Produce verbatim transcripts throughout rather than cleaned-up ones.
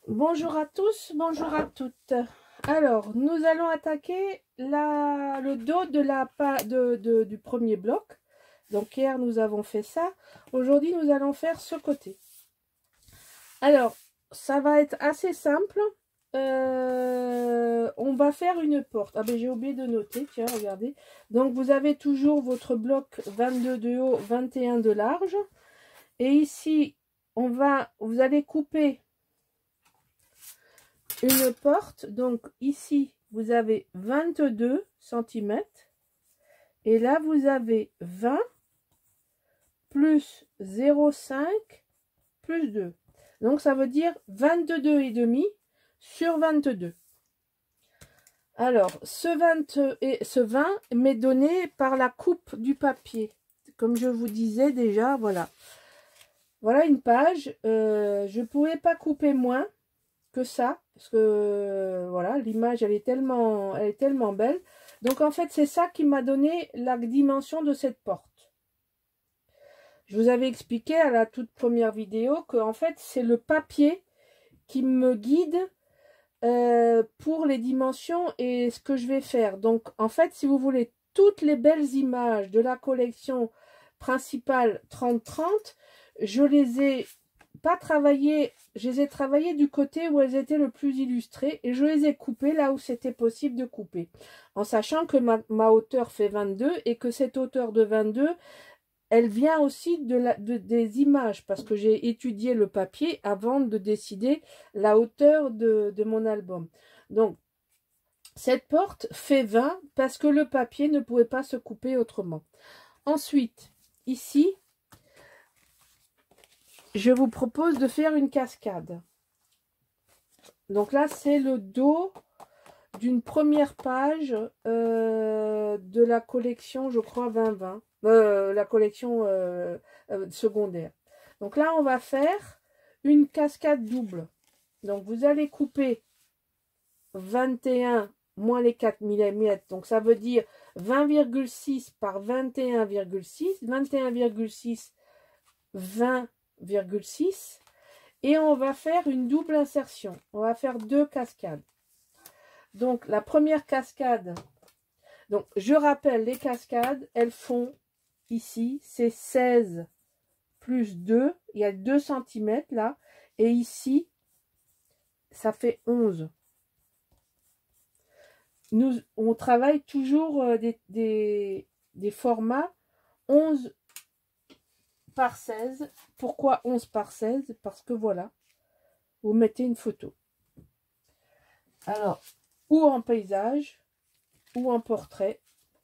Bonjour à tous, bonjour à toutes. Alors, nous allons attaquer la, le dos de la, de, de, du premier bloc. Donc hier, nous avons fait ça. Aujourd'hui, nous allons faire ce côté. Alors, ça va être assez simple. Euh, on va faire une porte. Ah ben, j'ai oublié de noter, tiens, regardez. Donc, vous avez toujours votre bloc vingt-deux de haut, vingt et un de large. Et ici, on va, vous allez couper une porte. Donc ici vous avez vingt-deux centimètres et là vous avez vingt plus zéro virgule cinq plus deux, donc ça veut dire vingt-deux et demi sur vingt-deux. Alors ce vingt et ce vingt m'est donné par la coupe du papier, comme je vous disais déjà. Voilà, voilà une page. Euh, je pouvais pas couper moins que ça, parce que voilà, l'image elle est tellement elle est tellement belle. Donc en fait c'est ça qui m'a donné la dimension de cette porte. Je vous avais expliqué à la toute première vidéo que en fait c'est le papier qui me guide euh, pour les dimensions et ce que je vais faire. Donc en fait, si vous voulez, toutes les belles images de la collection principale trente trente, je les ai pas travaillées, je les ai travaillées du côté où elles étaient le plus illustrées et je les ai coupées là où c'était possible de couper, en sachant que ma, ma hauteur fait vingt-deux et que cette hauteur de vingt-deux, elle vient aussi de la, de, des images, parce que j'ai étudié le papier avant de décider la hauteur de, de mon album. Donc, cette porte fait vingt parce que le papier ne pouvait pas se couper autrement. Ensuite, ici, je vous propose de faire une cascade. Donc là, c'est le dos d'une première page euh, de la collection, je crois, vingt vingt. Euh, la collection euh, euh, secondaire. Donc là, on va faire une cascade double. Donc vous allez couper vingt et un moins les quatre millimètres. Donc ça veut dire vingt virgule six par vingt et un virgule six. vingt et un virgule six, vingt virgule six. Et on va faire une double insertion. On va faire deux cascades. Donc la première cascade, donc je rappelle, les cascades, elles font ici, c'est seize plus deux, il y a deux centimètres là, et ici, ça fait onze. Nous, on travaille toujours des, des, des formats onze par seize. Pourquoi onze par seize? Parce que voilà, vous mettez une photo. Alors, ou en paysage, ou en portrait.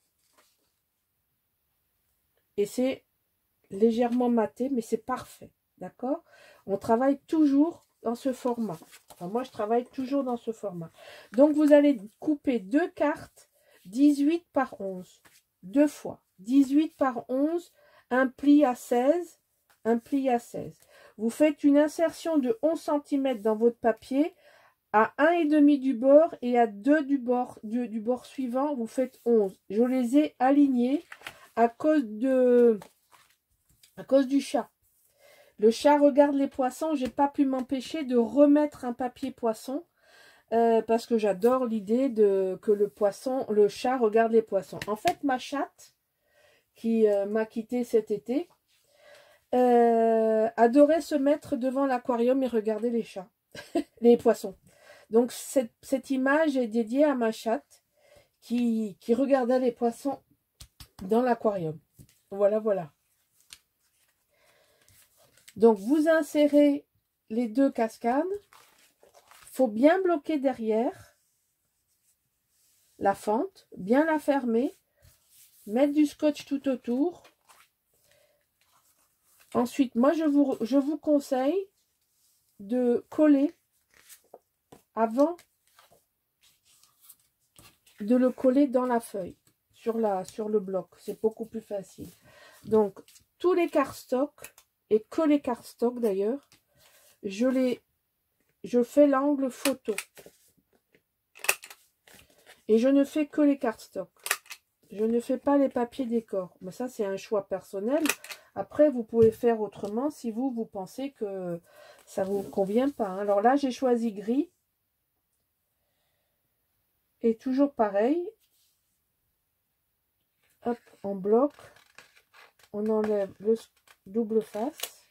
Et c'est légèrement maté, mais c'est parfait, d'accord? On travaille toujours dans ce format. Enfin, moi, je travaille toujours dans ce format. Donc, vous allez couper deux cartes dix-huit par onze. Deux fois. dix-huit par onze, un pli à seize, un pli à seize. Vous faites une insertion de onze centimètres dans votre papier, à un virgule cinq du bord et à deux du bord, du, du bord suivant, vous faites onze. Je les ai alignés à cause de... à cause du chat. Le chat regarde les poissons. J'ai pas pu m'empêcher de remettre un papier poisson euh, parce que j'adore l'idée de que le poisson, le chat regarde les poissons. En fait, ma chatte qui euh, m'a quitté cet été euh, adorait se mettre devant l'aquarium et regarder les chats, les poissons. Donc cette, cette image est dédiée à ma chatte qui, qui regardait les poissons dans l'aquarium. Voilà, voilà. Donc, vous insérez les deux cascades. Il faut bien bloquer derrière la fente, bien la fermer, mettre du scotch tout autour. Ensuite, moi, je vous, je vous conseille de coller avant de le coller dans la feuille, sur, la, sur le bloc. C'est beaucoup plus facile. Donc, tous les cardstocks, et que les cardstocks d'ailleurs, je les je fais l'angle photo et je ne fais que les cardstocks. Je ne fais pas les papiers décor, mais ça c'est un choix personnel. Après vous pouvez faire autrement si vous vous pensez que ça vous convient pas, hein. Alors là, j'ai choisi gris. Et toujours pareil. Hop, on bloque. On enlève le double face.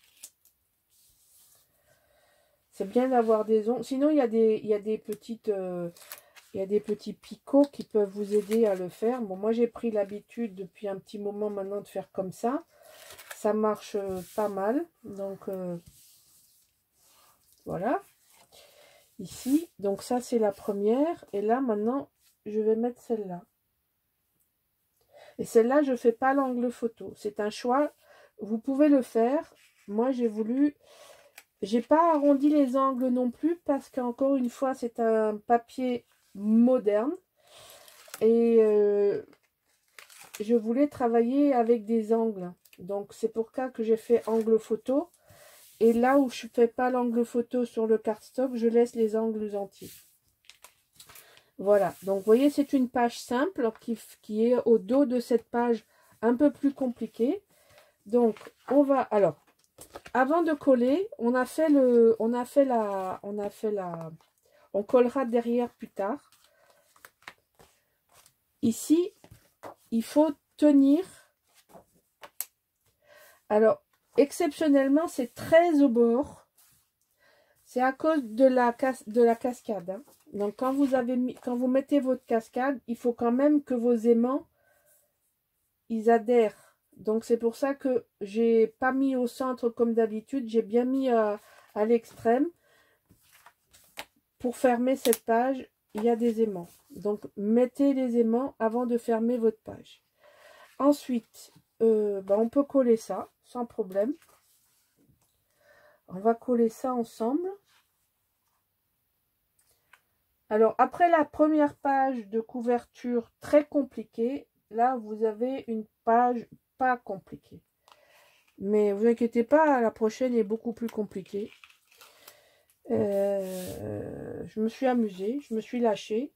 C'est bien d'avoir des ongles. Sinon, il y a des, il y a des petites... Euh, il y a des petits picots qui peuvent vous aider à le faire. Bon, moi, j'ai pris l'habitude depuis un petit moment maintenant de faire comme ça. Ça marche euh, pas mal. Donc, euh, voilà. Ici. Donc, ça, c'est la première. Et là, maintenant, je vais mettre celle-là. Et celle-là, je ne fais pas l'angle photo. C'est un choix. Vous pouvez le faire. Moi, j'ai voulu... J'ai pas arrondi les angles non plus parce qu'encore une fois, c'est un papier moderne. Et euh, je voulais travailler avec des angles. Donc, c'est pour ça que j'ai fait angle photo. Et là où je ne fais pas l'angle photo sur le cardstock, je laisse les angles entiers. Voilà. Donc, vous voyez, c'est une page simple qui, qui est au dos de cette page un peu plus compliquée. Donc, on va... Alors, avant de coller, on a fait le... On a fait la... On a fait la... On collera derrière plus tard. Ici, il faut tenir. Alors, exceptionnellement, c'est très au bord. C'est à cause de la, cas... de la cascade. Hein. Donc, quand vous, avez mis... quand vous mettez votre cascade, il faut quand même que vos aimants, ils adhèrent. Donc, c'est pour ça que j'ai pas mis au centre comme d'habitude. J'ai bien mis à, à l'extrême. Pour fermer cette page, il y a des aimants. Donc, mettez les aimants avant de fermer votre page. Ensuite, euh, ben, on peut coller ça sans problème. On va coller ça ensemble. Alors, après la première page de couverture très compliquée, là, vous avez une page pas compliquée. Mais vous inquiétez pas, la prochaine est beaucoup plus compliquée. Euh, je me suis amusée, je me suis lâchée.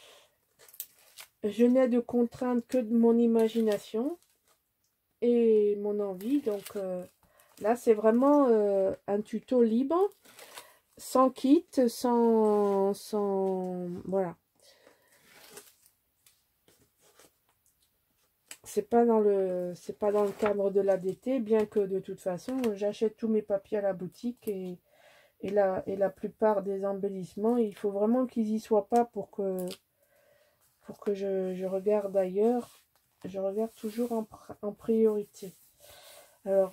Je n'ai de contrainte que de mon imagination et mon envie. Donc euh, là, c'est vraiment euh, un tuto libre, sans kit, sans... sans voilà. C'est pas dans le c'est pas dans le cadre de l'A D T, bien que de toute façon, j'achète tous mes papiers à la boutique et, et, la, et la plupart des embellissements, il faut vraiment qu'ils y soient pas pour que, pour que je, je regarde ailleurs. Je regarde toujours en, en priorité. Alors,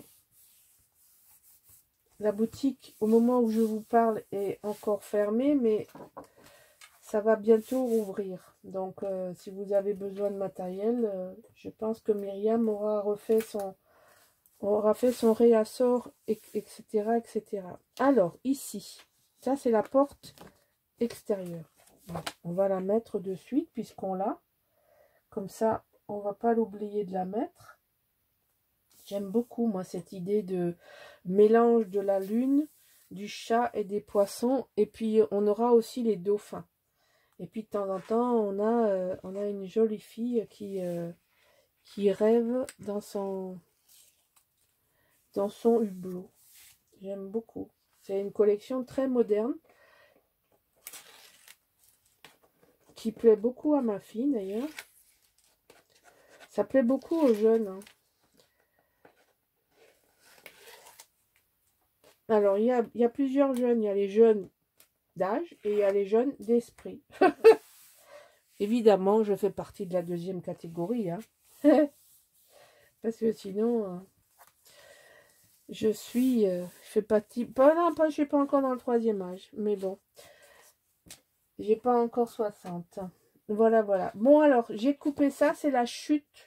la boutique, au moment où je vous parle, est encore fermée, mais ça va bientôt rouvrir. Donc, euh, si vous avez besoin de matériel, euh, je pense que Myriam aura refait son, aura fait son réassort, et cetera, et cetera. Alors, ici, ça c'est la porte extérieure. Donc, on va la mettre de suite puisqu'on l'a. Comme ça, on va pas l'oublier de la mettre. J'aime beaucoup, moi, cette idée de mélange de la lune, du chat et des poissons. Et puis, on aura aussi les dauphins. Et puis, de temps en temps, on a, euh, on a une jolie fille qui, euh, qui rêve dans son, dans son hublot. J'aime beaucoup. C'est une collection très moderne. Qui plaît beaucoup à ma fille, d'ailleurs. Ça plaît beaucoup aux jeunes, hein. Alors, il y a, il y a plusieurs jeunes. Il y a les jeunes d'âge et il y a les jeunes d'esprit. Évidemment, je fais partie de la deuxième catégorie. Hein. Parce que sinon, euh, je suis... Euh, je fais partie... Pas, non, pas, je ne suis pas encore dans le troisième âge. Mais bon, j'ai pas encore soixante. Voilà, voilà. Bon, alors, j'ai coupé ça. C'est la chute.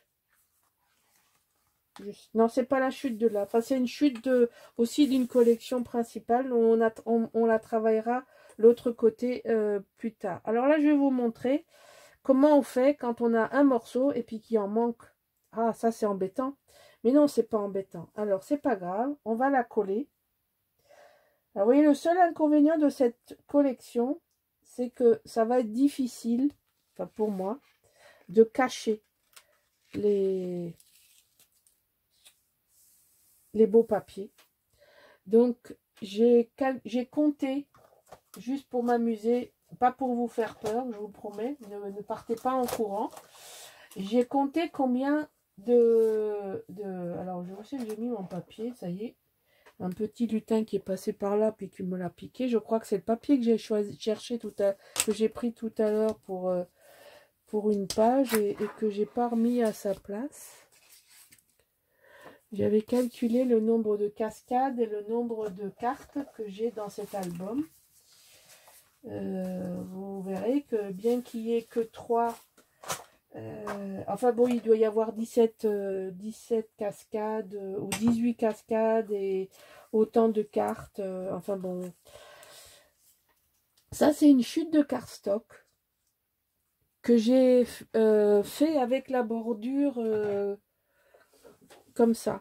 Juste. Non, c'est pas la chute de là. Enfin, c'est une chute de, aussi d'une collection principale. On, a, on, on la travaillera l'autre côté euh, plus tard. Alors là, je vais vous montrer comment on fait quand on a un morceau et puis qu'il en manque. Ah, ça, c'est embêtant. Mais non, c'est pas embêtant. Alors, c'est pas grave. On va la coller. Alors, vous voyez, le seul inconvénient de cette collection, c'est que ça va être difficile, enfin pour moi, de cacher les... les beaux papiers. Donc, j'ai compté, juste pour m'amuser, pas pour vous faire peur, je vous promets, ne, ne partez pas en courant. J'ai compté combien de, de... Alors, je sais que j'ai mis mon papier, ça y est. Un petit lutin qui est passé par là, puis qui me l'a piqué. Je crois que c'est le papier que j'ai choisi, cherché tout à que j'ai pris tout à l'heure pour, euh, pour une page et, et que j'ai pas remis à sa place. J'avais calculé le nombre de cascades et le nombre de cartes que j'ai dans cet album. Euh, vous verrez que bien qu'il n'y ait que trois... Euh, enfin bon, il doit y avoir dix-sept, euh, dix-sept cascades euh, ou dix-huit cascades et autant de cartes. Euh, enfin bon, ça c'est une chute de cardstock que j'ai euh, fait avec la bordure euh, comme ça.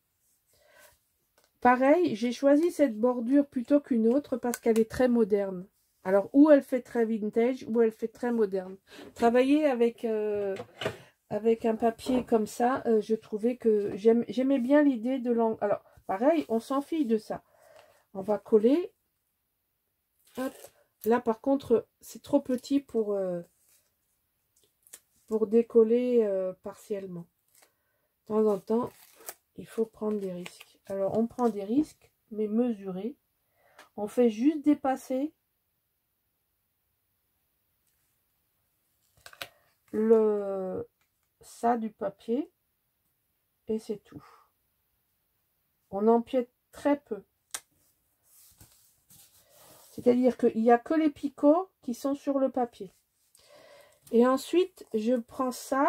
Pareil, j'ai choisi cette bordure plutôt qu'une autre parce qu'elle est très moderne. Alors, ou elle fait très vintage, ou elle fait très moderne. Travailler avec... Euh, avec un papier comme ça, euh, je trouvais que j'aimais bien l'idée de l'angle. Alors, pareil, on s'en fiche de ça. On va coller. Hop. Là, par contre, c'est trop petit pour, euh, pour décoller euh, partiellement. De temps en temps, il faut prendre des risques. Alors, on prend des risques, mais mesurés. On fait juste dépasser le... ça du papier et c'est tout. On empiète très peu. C'est-à-dire qu'il n'y a que les picots qui sont sur le papier. Et ensuite, je prends ça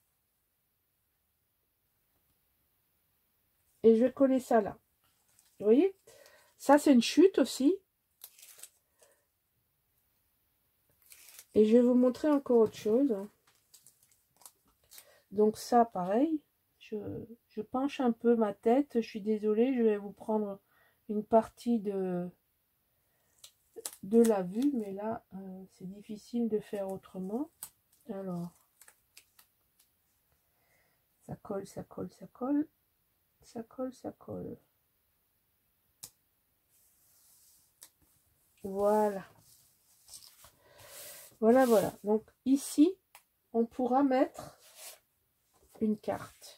et je vais coller ça là. Vous voyez? Ça, c'est une chute aussi. Et je vais vous montrer encore autre chose. Donc ça, pareil. Je, je penche un peu ma tête. Je suis désolée, je vais vous prendre une partie de... de la vue, mais là euh, c'est difficile de faire autrement. Alors ça colle, ça colle, ça colle, ça colle, ça colle. Voilà, voilà, voilà. Donc ici on pourra mettre une carte.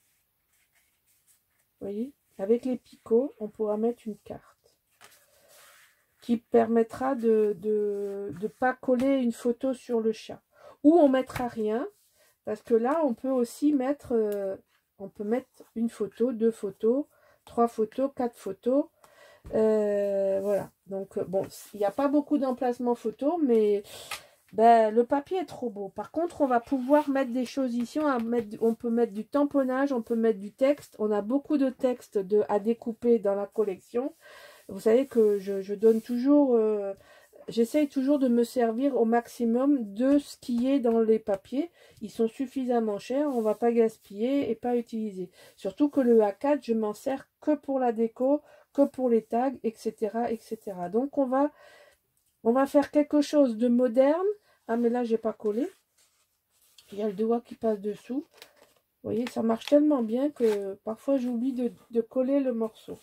Vous voyez, avec les picots on pourra mettre une carte qui permettra de de, de pas coller une photo sur le chat, ou on mettra rien. Parce que là, on peut aussi mettre, euh, on peut mettre une photo, deux photos, trois photos, quatre photos. Euh, voilà. Donc, bon, il n'y a pas beaucoup d'emplacements photos, mais ben, le papier est trop beau. Par contre, on va pouvoir mettre des choses ici. On, va mettre, on peut mettre du tamponnage, on peut mettre du texte. On a beaucoup de textes de, à découper dans la collection. Vous savez que je, je donne toujours... Euh, J'essaye toujours de me servir au maximum de ce qui est dans les papiers. Ils sont suffisamment chers, on ne va pas gaspiller et pas utiliser. Surtout que le A quatre, je m'en sers que pour la déco, que pour les tags, et cetera et cetera. Donc on va, on va faire quelque chose de moderne. Ah mais là, j'ai pas collé. Il y a le doigt qui passe dessous. Vous voyez, ça marche tellement bien que parfois j'oublie de, de coller le morceau.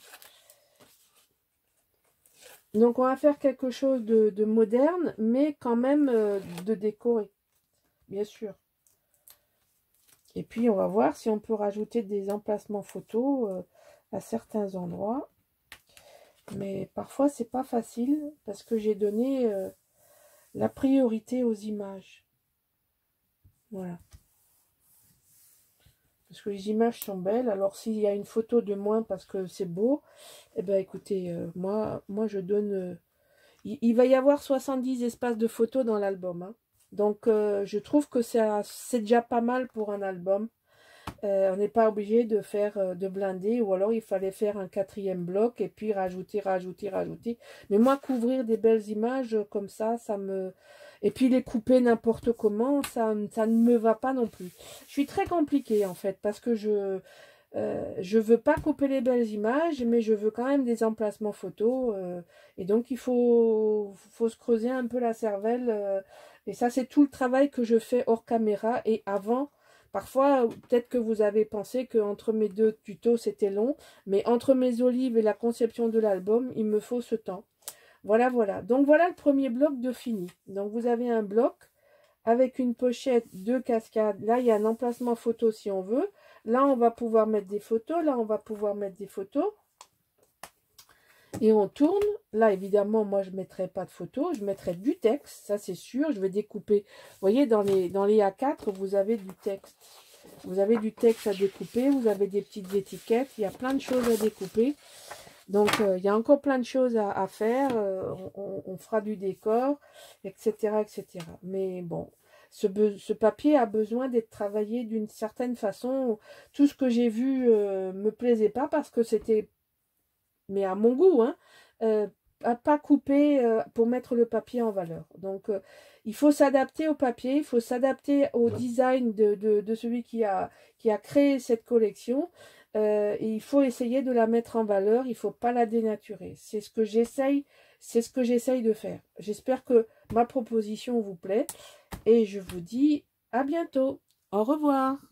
Donc, on va faire quelque chose de, de moderne, mais quand même euh, de décoré, bien sûr. Et puis, on va voir si on peut rajouter des emplacements photos euh, à certains endroits. Mais parfois, c'est pas facile parce que j'ai donné euh, la priorité aux images. Voilà. Parce que les images sont belles. Alors, s'il y a une photo de moins parce que c'est beau, eh bien, écoutez, euh, moi, moi, je donne... Euh, il, il va y avoir soixante-dix espaces de photos dans l'album. Hein. Donc, euh, je trouve que c'est déjà pas mal pour un album. Euh, on n'est pas obligé de faire euh, de blinder. Ou alors, il fallait faire un quatrième bloc et puis rajouter, rajouter, rajouter. Mais moi, couvrir des belles images comme ça, ça me... Et puis les couper n'importe comment, ça, ça ne me va pas non plus. Je suis très compliquée en fait, parce que je euh, je veux pas couper les belles images, mais je veux quand même des emplacements photos. Euh, et donc il faut, faut se creuser un peu la cervelle. Euh, et ça, c'est tout le travail que je fais hors caméra et avant, Parfois, peut-être que vous avez pensé qu'entre mes deux tutos, c'était long. Mais entre mes olives et la conception de l'album, il me faut ce temps. Voilà, voilà. Donc, voilà le premier bloc de fini. Donc, vous avez un bloc avec une pochette, deux cascades. Là, il y a un emplacement photo si on veut. Là, on va pouvoir mettre des photos. Là, on va pouvoir mettre des photos. Et on tourne. Là, évidemment, moi, je ne mettrai pas de photos. Je mettrai du texte, ça c'est sûr. Je vais découper. Vous voyez, dans les, dans les A quatre, vous avez du texte. Vous avez du texte à découper. Vous avez des petites étiquettes. Il y a plein de choses à découper. Donc, euh, il y a encore plein de choses à, à faire. Euh, on, on fera du décor, et cetera, et cetera. Mais bon, ce, ce papier a besoin d'être travaillé d'une certaine façon. Tout ce que j'ai vu euh, me plaisait pas parce que c'était, mais à mon goût, hein, euh, à pas coupé euh, pour mettre le papier en valeur. Donc, euh, il faut s'adapter au papier, il faut s'adapter au design de, de, de celui qui a, qui a créé cette collection. Euh, et il faut essayer de la mettre en valeur, il ne faut pas la dénaturer. C'est ce que j'essaye, c'est ce que j'essaye de faire. J'espère que ma proposition vous plaît et je vous dis à bientôt. Au revoir.